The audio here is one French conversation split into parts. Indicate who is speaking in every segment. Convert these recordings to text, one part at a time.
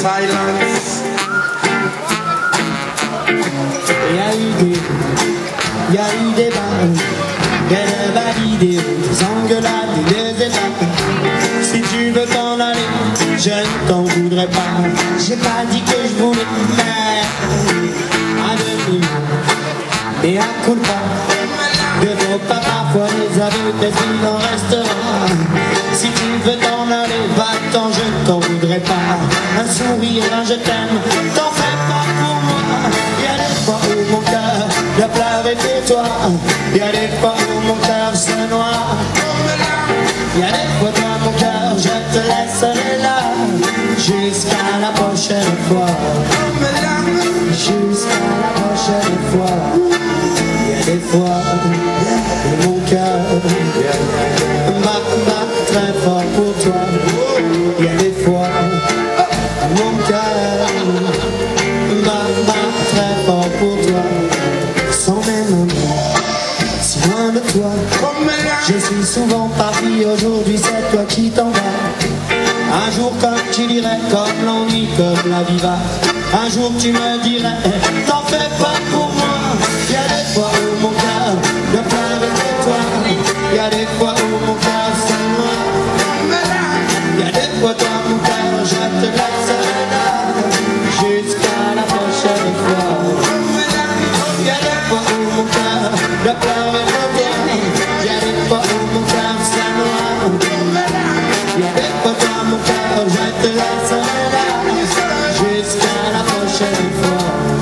Speaker 1: silence.
Speaker 2: Il y a eu des balles, des validés, des engueulades, des étapes. Si tu veux t'en aller, je ne t'en voudrais pas. J'ai pas dit que je voulais, mais à demi et à coup de pas. De vos pas parfois les aveux des en restaurant. Si tu veux t'en aller, va-t'en, je ne t'en voudrais pas. Un sourire, un je t'aime, t'en fais pas pour moi. Il y a des fois où mon cœur doit pleurer pour toi. Il y a des fois où mon cœur se noie. Il y a des fois dans mon cœur, je te laisserai là. Jusqu'à la prochaine fois. Jusqu'à la prochaine fois. Il y a des fois où mon cœur bat très fort pour toi. Il y a des fois où mon cœur bat très fort pour toi. Sans même un mot, si loin de toi. Je suis souvent parti, aujourd'hui c'est toi qui t'en vas. Un jour comme tu dirais, comme l'ennui, comme la vie va. Un jour tu me dirais, t'en fais pas pour moi. Il y a des fois où mon cœur ne pleure que toi. Il y a des fois où mon cœur se noie. Il y a des fois dans mon cœur, je te laisserai là. Jusqu'à la prochaine fois. Il y a des fois où mon cœur ne pleure que toi. Il y a des fois où mon cœur se noie. Il y a des fois dans mon cœur, je te laisserai là. Jusqu'à la prochaine fois.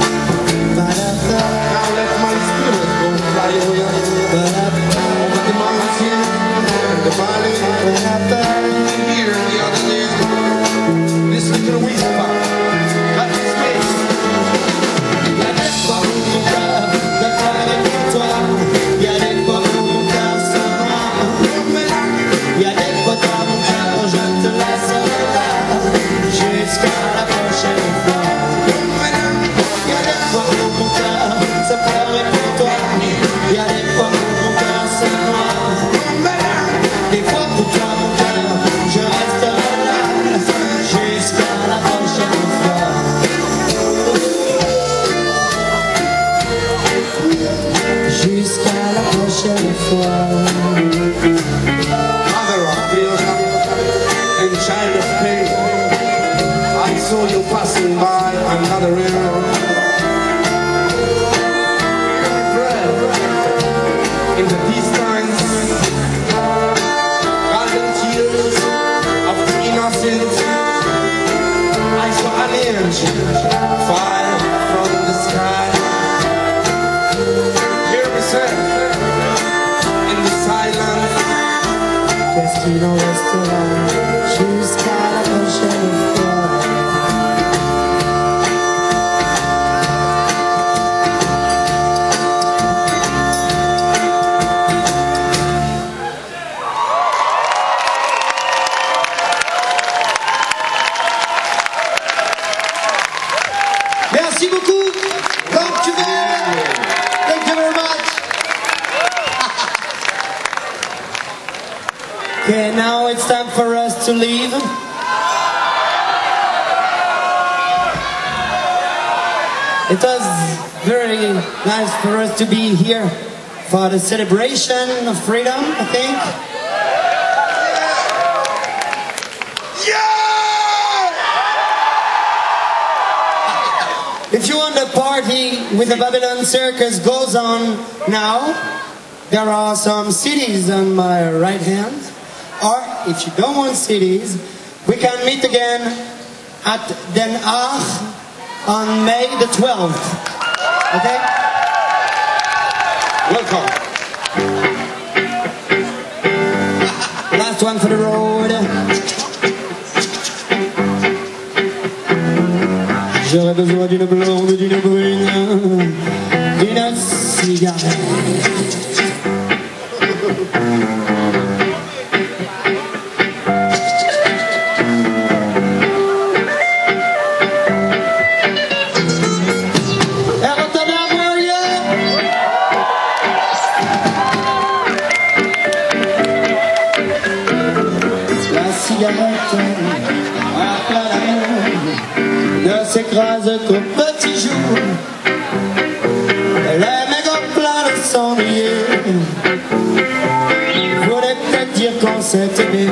Speaker 1: Now let my spirit go fly away over the mountain and the valley. Here the other day, listen to the whisper. Got the space.
Speaker 2: Il y a des fois où mon cœur ne pleure pour toi. Il y a des fois où mon cœur se noie. Il y a des fois dans mon cœur, je te laisserai là. Jusqu'à la prochaine fois. Il y a des fois où mon cœur se pleure pour toi. Il y a des fois où mon cœur se noie. Des fois pour toi mon cœur, je resterai là. Jusqu'à la prochaine fois. Jusqu'à la prochaine fois.
Speaker 1: Mother of guilt and child of pain, I saw you passing by another river. In the distance, golden tears of the innocent, I saw an angel fall from the sky. Hear me say, in the silence,
Speaker 2: Destino restaurant. Jusqu'à la prochaine fois. Merci beaucoup. Comme tu veux. Thank you very much. Okay, now it's time for us to leave. It was very nice for us to be here for the celebration of freedom, I think. If you want the party with the Babylon Circus goes on now, there are some cities on my right hand. Or if you don't want cities, we can meet again at Den Haag on May the 12th. Okay?
Speaker 1: welcome.
Speaker 2: Last one for the road. J'aurais besoin d'une blonde, d'une brune, d'une cigarette. cigarette à plein d'amour ne s'écrase qu'au petit jour. Les mégots pleins de cendrier voulaient peut-être dire qu'on s'est aimé.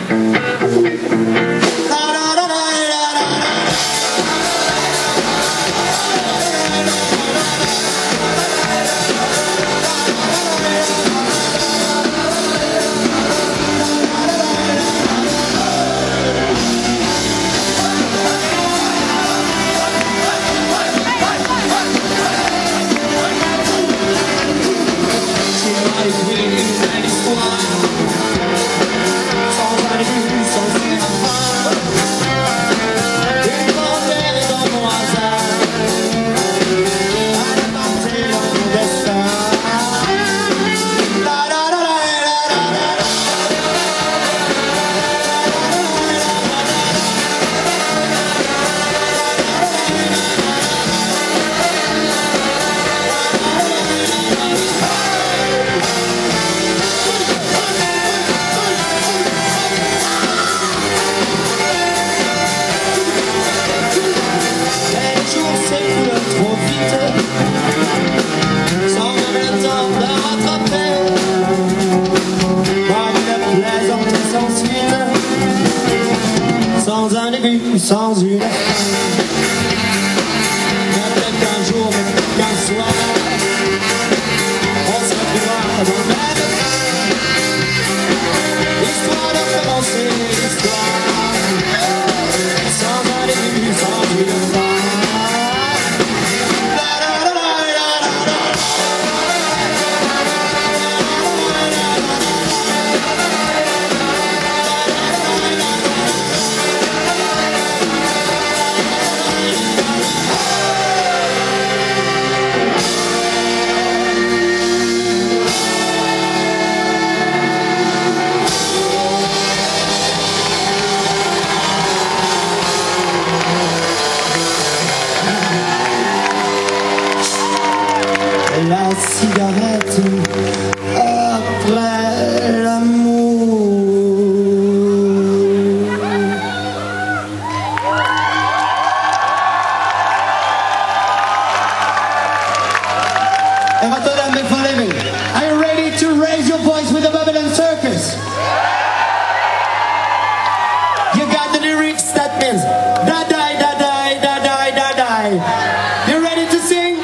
Speaker 2: Sans un début, sans une fin. Peut-être qu'un jour, qu'un soir, on se retrouvera dans le même train. L'histoire de commencer l'histoire. Sans un début, sans une fin. La cigarette après l'amour. And what do that mean for living? Are you ready to raise your voice with the Babylon Circus? You got the lyrics, that means da die, da die, da die, da die. You ready to sing?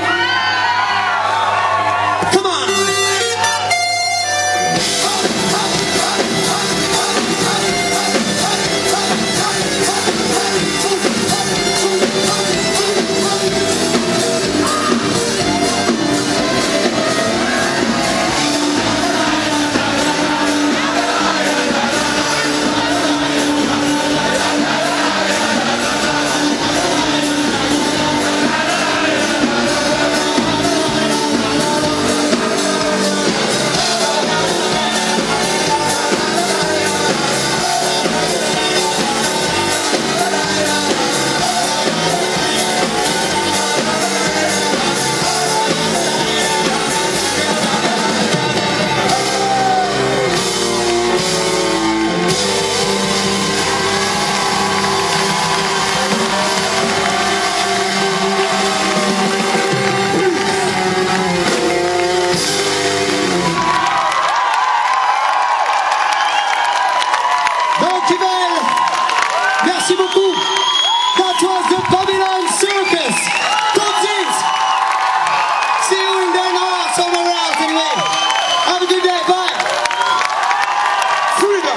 Speaker 2: Merci beaucoup. That was the Babylon Circus. That's it. See you in there or somewhere else anyway. Have a good day. Bye. Freedom.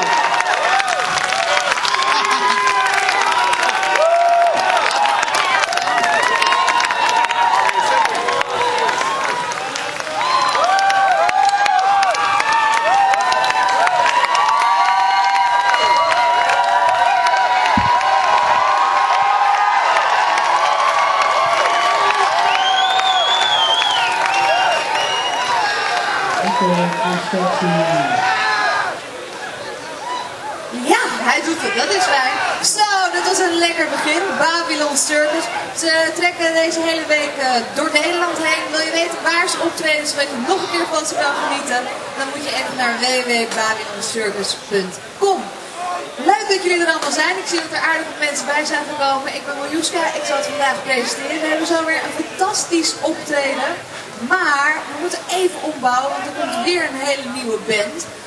Speaker 3: Ja, hij doet het. Dat is fijn. Zo, dat was een lekker begin. Babylon Circus. Ze trekken deze hele week door Nederland heen. Wil je weten waar ze optreden, zodat je nog een keer van ze kan genieten? Dan moet je even naar www.babylоncircus.com. Leuk dat jullie er allemaal zijn. Ik zie dat er aardig wat mensen bij zijn gekomen. Ik ben Miljuska, ik zal het vandaag presenteren. We hebben zo weer een fantastisch optreden. Maar we moeten even ombouwen, want er komt weer een hele nieuwe band.